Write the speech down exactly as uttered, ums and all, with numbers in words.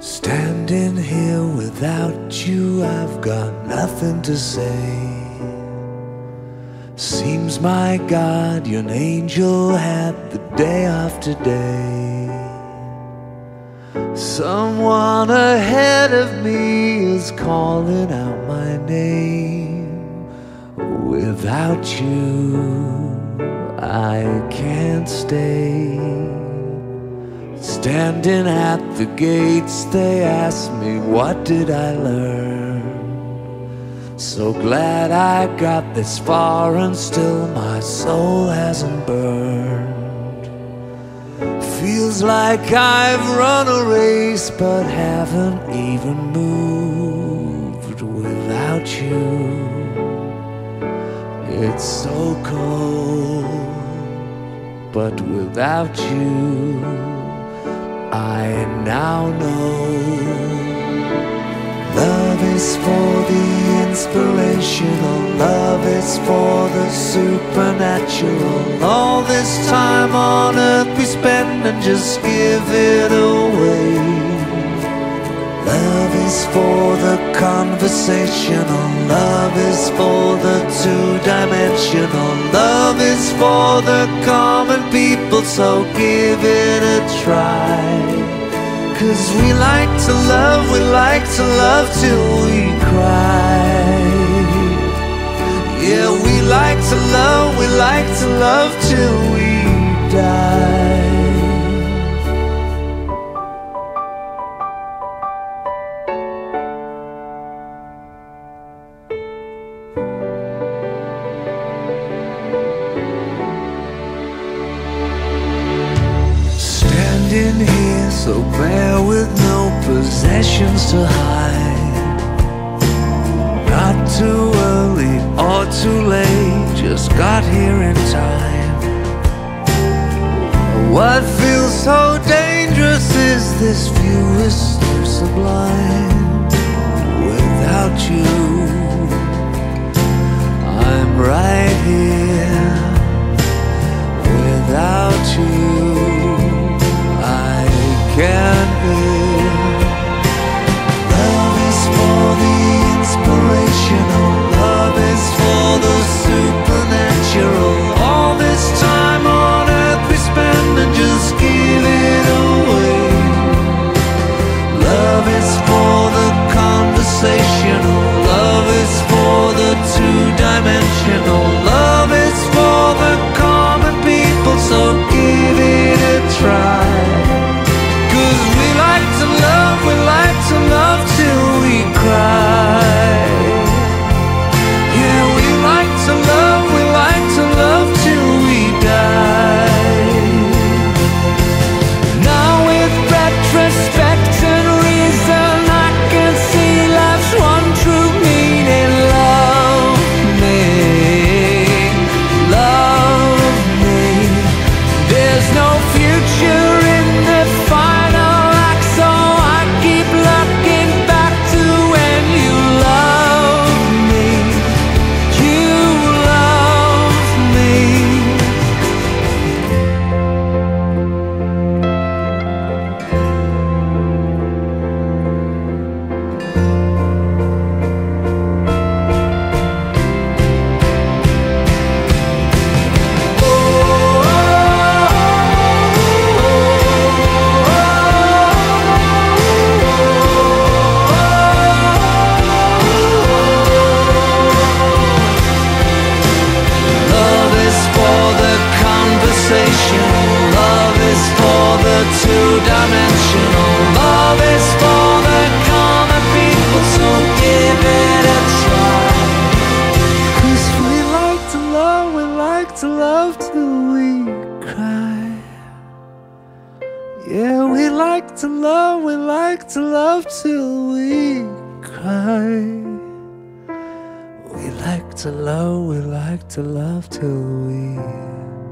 Standing here without you, I've got nothing to say. Seems, my God, you're an angel had the day after day. Someone ahead of me is calling out my name. Without you, I can't stay. Standing at the gates, they ask me, what did I learn? So glad I got this far and still my soul hasn't burned. Feels like I've run a race but haven't even moved. Without you, it's so cold. But without you, I now know love is for the inspirational, love is for the supernatural. All this time on earth we spend and just give it away. Love is for the conversational, love is for the two-dimensional, love is for the common people, so give it a try. Cause we like to love, we like to love till we cry. Yeah, we like to love, we like to love till we die. Standing here so bare with no possessions to hide. Not too early or too late, just got here in time. What feels so dangerous is this view is so sublime. Without you, I'm right here. Without you, can't live. Love is for the inspirational, love is for the supernatural. All this time on earth we spend and just give it away. Love is for the conversational, love is for the two-dimensional, love is for the common people, so give it a try. We like to love, we like to love till we cry. Yeah, we like to love, we like to love till we die. Now with retrospect and reason, I can see life's one true meaning. Love me, love me. There's no future in the final. Love is for the two-dimensional, love is for the common people, so give it a try. Cause we like to love, we like to love till we cry. Yeah, we like to love, we like to love till we cry. We like to love, we like to love till we